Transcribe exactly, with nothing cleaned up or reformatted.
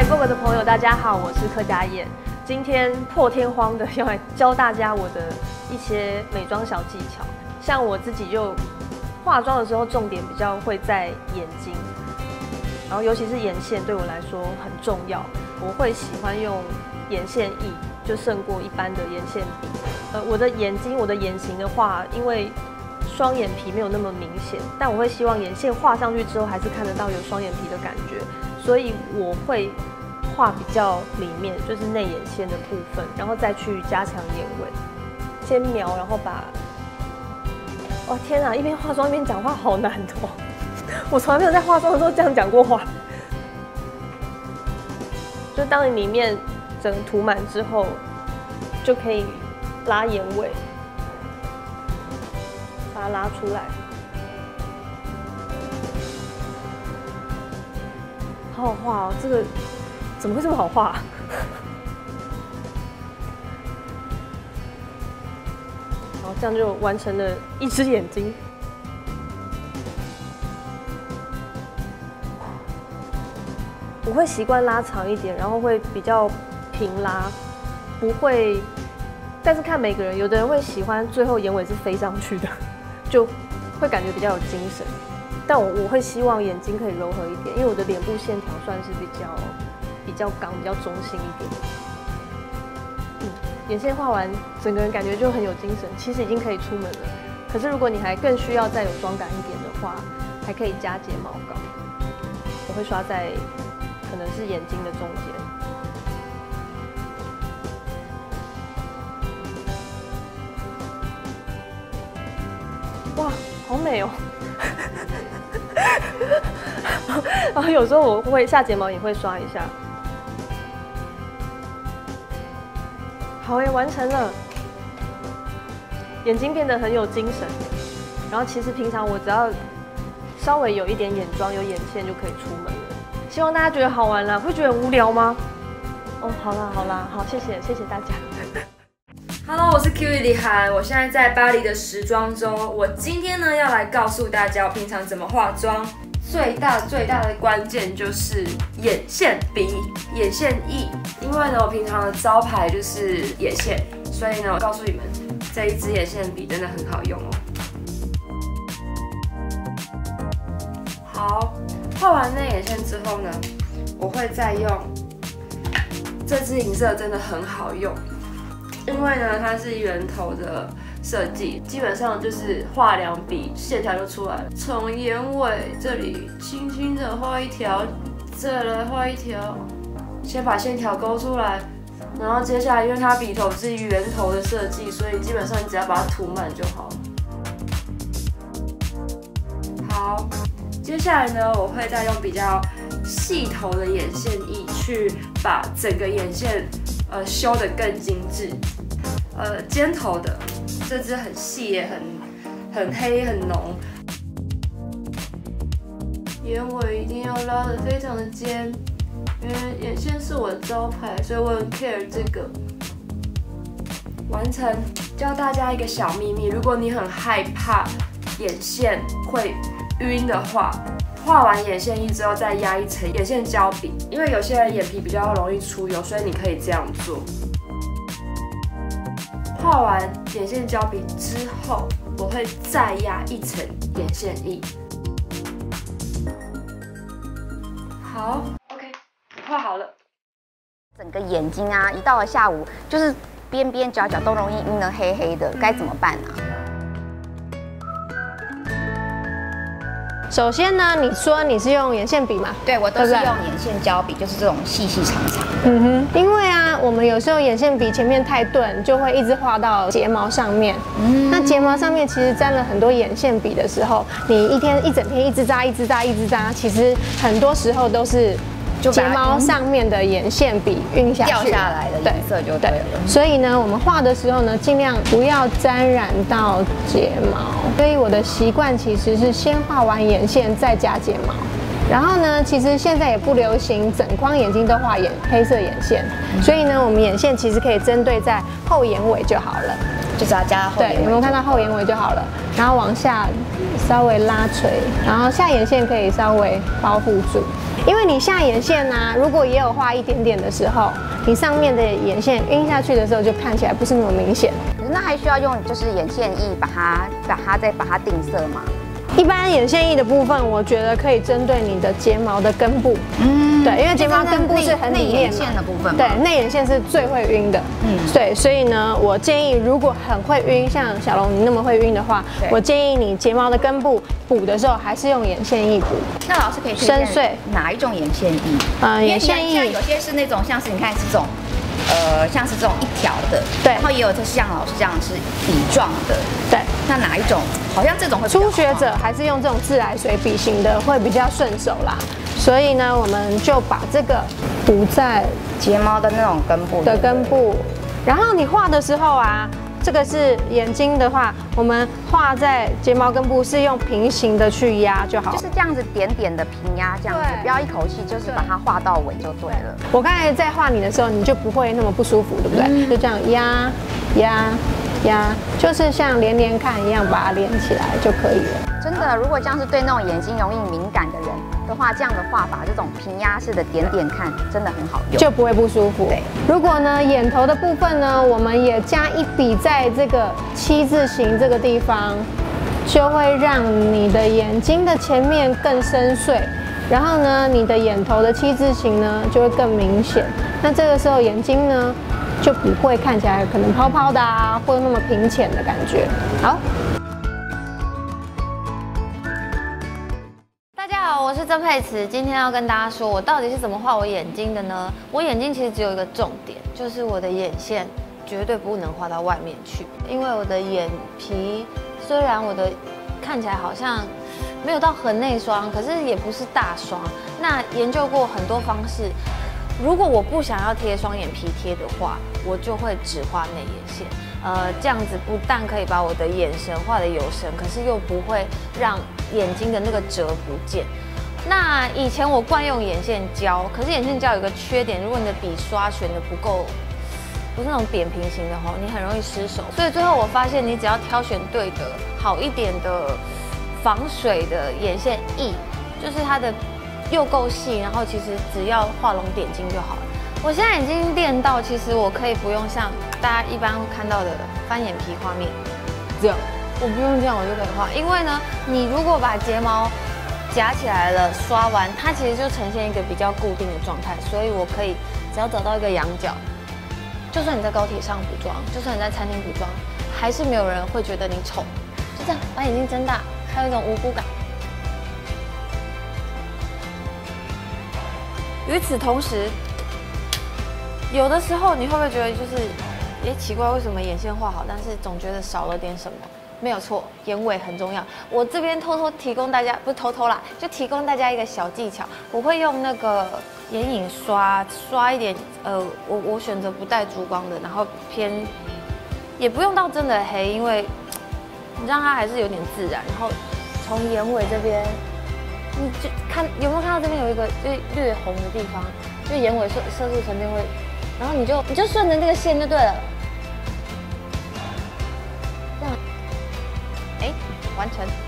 Vogue 的朋友，大家好，我是柯佳燕。今天破天荒的要来教大家我的一些美妆小技巧。像我自己就化妆的时候，重点比较会在眼睛，然后尤其是眼线对我来说很重要。我会喜欢用眼线液，就胜过一般的眼线笔。呃，我的眼睛，我的眼型的话，因为双眼皮没有那么明显，但我会希望眼线画上去之后，还是看得到有双眼皮的感觉，所以我会画比较里面，就是内眼线的部分，然后再去加强眼尾。先描，然后把……哦天啊！一边化妆一边讲话好难哦，我从来没有在化妆的时候这样讲过话。就当你里面整个涂满之后，就可以拉眼尾。把它拉出来，好好画哦！这个怎么会这么好画啊？好，这样就完成了一只眼睛。我会习惯拉长一点，然后会比较平拉，不会。但是看每个人，有的人会喜欢最后眼尾是飞上去的。就会感觉比较有精神，但我我会希望眼睛可以柔和一点，因为我的脸部线条算是比较比较刚、比较中性一点。嗯，眼线画完，整个人感觉就很有精神，其实已经可以出门了。可是如果你还更需要再有妆感一点的话，还可以加睫毛膏。我会刷在可能是眼睛的中间。哇，好美哦！然后有时候我会下睫毛也会刷一下。好诶，完成了，眼睛变得很有精神。然后其实平常我只要稍微有一点眼妆、有眼线就可以出门了。希望大家觉得好玩啦，会觉得很无聊吗？哦，好啦好啦，好，谢谢谢谢大家。 Hello， 我是 Q 李李涵，我现在在巴黎的时装周。我今天呢要来告诉大家我平常怎么化妆。最大最大的关键就是眼线笔、眼线液。因为呢，我平常的招牌就是眼线，所以呢，我告诉你们，这一支眼线笔真的很好用哦。好，画完内眼线之后呢，我会再用这支银色，真的很好用。因为呢，它是圆头的设计，基本上就是画两笔，线条就出来了。从眼尾这里轻轻的画一条，再来画一条，先把线条勾出来，然后接下来，因为它笔头是圆头的设计，所以基本上你只要把它涂满就好了。好，接下来呢，我会再用比较细头的眼线液去把整个眼线呃修得更精致。呃，尖头的这支很细也很很黑很浓，眼尾一定要拉得非常的尖，因为眼线是我的招牌，所以我很 care 这个。完成，教大家一个小秘密，如果你很害怕眼线会晕的话，画完眼线液之后再压一层眼线胶笔，因为有些人眼皮比较容易出油，所以你可以这样做。画完眼线胶笔之后，我会再压一层眼线液。好 ，OK， 画好了。 整个眼睛啊，一到了下午，就是边边角角都容易晕得黑黑的，该怎么办啊？ 首先呢，你说你是用眼线笔嘛？ 对，我都是用眼线胶笔，就是这种细细长长的。 嗯哼，因为啊，我们有时候眼线笔前面太钝，就会一直画到睫毛上面。嗯，那睫毛上面其实沾了很多眼线笔的时候，你一天一整天一直扎、一直扎、一直扎，其实很多时候都是睫毛上面的眼线笔晕下去， 掉下来的颜色就对了。 所以呢，我们画的时候呢，尽量不要沾染到睫毛。所以我的习惯其实是先画完眼线再加睫毛。然后呢，其实现在也不流行整框眼睛都画眼黑色眼线，所以呢，我们眼线其实可以针对在后眼尾就好了， 就只要加到后眼尾。 对，有没有看到后眼尾就好了？然后往下稍微拉垂，然后下眼线可以稍微包覆住。 因为你下眼线啊，如果也有画一点点的时候，你上面的眼线晕下去的时候，就看起来不是那么明显。 那还需要用就是眼线液把它把它再把它定色吗？ 一般眼线液的部分，我觉得可以针对你的睫毛的根部，嗯，对，因为睫毛根部是很里面线的部分， 对，内眼线是最会晕的，嗯，对，所以呢，我建议如果很会晕，像小龙你那么会晕的话，我建议你睫毛的根部补的时候还是用眼线液补。 那老师可以深邃哪一种眼线液？ 嗯，眼线液有些是那种像是你看是这种。呃，像是这种一条的， 对， 然后也有就是像老师这样是笔状的， 对。 那哪一种？好像这种会初学者还是用这种自来水笔型的会比较顺手啦。所以呢，我们就把这个补在睫毛的那种根部的根部，然后你画的时候啊。这个是眼睛的话，我们画在睫毛根部是用平行的去压就好， 就是这样子点点的平压，这样子，不要一口气就是把它画到尾就对了。 我刚才在画你的时候，你就不会那么不舒服，对不对？嗯、就这样压压压，就是像连连看一样，把它连起来就可以了。 真的，如果这样是对那种眼睛容易敏感的人的话，这样的画法，这种平压式的点点看，真的很好用， 就不会不舒服。 对， 如果呢眼头的部分呢，我们也加一笔在这个七字形这个地方，就会让你的眼睛的前面更深邃，然后呢，你的眼头的七字形呢就会更明显。那这个时候眼睛呢就不会看起来可能泡泡的啊，或者那么平浅的感觉。好。 我是曾沛慈，今天要跟大家说，我到底是怎么画我眼睛的呢？我眼睛其实只有一个重点，就是我的眼线绝对不能画到外面去，因为我的眼皮虽然我的看起来好像没有到很内双，可是也不是大双。那研究过很多方式，如果我不想要贴双眼皮贴的话，我就会只画内眼线。呃，这样子不但可以把我的眼神画得有神，可是又不会让眼睛的那个褶不见。那以前我惯用眼线胶，可是眼线胶有一个缺点，如果你的笔刷选的不够，不是那种扁平型的吼，你很容易失手。所以最后我发现，你只要挑选对的、好一点的防水的眼线液，就是它的又够细，然后其实只要画龙点睛就好了。我现在已经练到，其实我可以不用像大家一般会看到的翻眼皮画面，这样我不用这样我就可以画。因为呢，你如果把睫毛夹起来了，刷完，它其实就呈现一个比较固定的状态，所以我可以只要找到一个仰角，就算你在高铁上补妆，就算你在餐厅补妆，还是没有人会觉得你丑。就这样，把眼睛睁大，还有一种无辜感。与此同时，有的时候你会不会觉得就是，也奇怪为什么眼线画好，但是总觉得少了点什么？没有错，眼尾很重要。我这边偷偷提供大家，不是偷偷啦，就提供大家一个小技巧。我会用那个眼影刷刷一点，呃，我我选择不带珠光的，然后偏，也不用到真的黑，因为你让它还是有点自然。然后从眼尾这边，你就看有没有看到这边有一个就略红的地方，就眼尾色色素沉淀会，然后你就你就顺着那个线就对了。完成。